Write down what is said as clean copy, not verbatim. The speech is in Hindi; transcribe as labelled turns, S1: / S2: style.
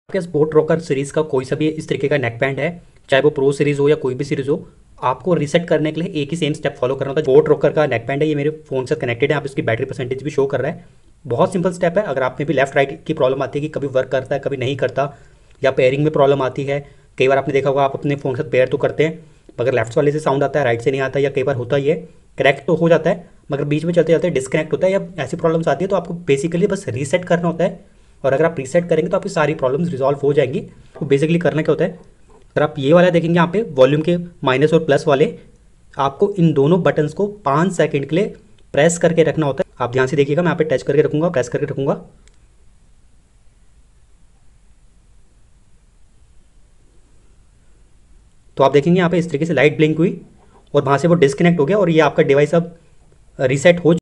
S1: आपके स्पोर्ट रॉकर सीरीज़ का कोई सा भी इस तरीके का नेक बैंड है, चाहे वो प्रो सीरीज़ हो या कोई भी सीरीज़ हो, आपको रीसेट करने के लिए एक ही सेम स्टेप फॉलो करना होता है। स्पोर्ट रॉकर का नेक बैंड है, ये मेरे फ़ोन से कनेक्टेड है, आप इसकी बैटरी परसेंटेज भी शो कर रहा है। बहुत सिंपल स्टेप है। अगर आप में भी लेफ्ट राइट की प्रॉब्लम आती है कि कभी वर्क करता है कभी नहीं करता, या पेयरिंग में प्रॉब्लम आती है, कई बार आपने देखा होगा आप अपने फ़ोन के साथ पेयर तो करते हैं मगर लेफ्ट वाले से साउंड आता है, राइट से नहीं आता, या कई बार होता ही है कनेक्ट तो हो जाता है मगर बीच में चलते चलते डिस्कनेक्ट होता है, या ऐसी प्रॉब्लम्स आती है, तो आपको बेसिकली बस रीसेट करना होता है। और अगर आप रीसेट करेंगे तो आपकी सारी प्रॉब्लम्स रिजॉल्व हो जाएंगी। तो बेसिकली करना क्या होता है, अगर आप ये वाला देखेंगे यहाँ पे वॉल्यूम के माइनस और प्लस वाले, आपको इन दोनों बटन्स को 5 सेकंड के लिए प्रेस करके रखना होता है। आप ध्यान से देखिएगा, मैं यहाँ पे टच करके रखूंगा, प्रेस करके रखूंगा, तो आप देखेंगे यहाँ पे इस तरीके से लाइट ब्लिंक हुई और वहाँ से वो डिस्कनेक्ट हो गया और ये आपका डिवाइस अब रीसेट हो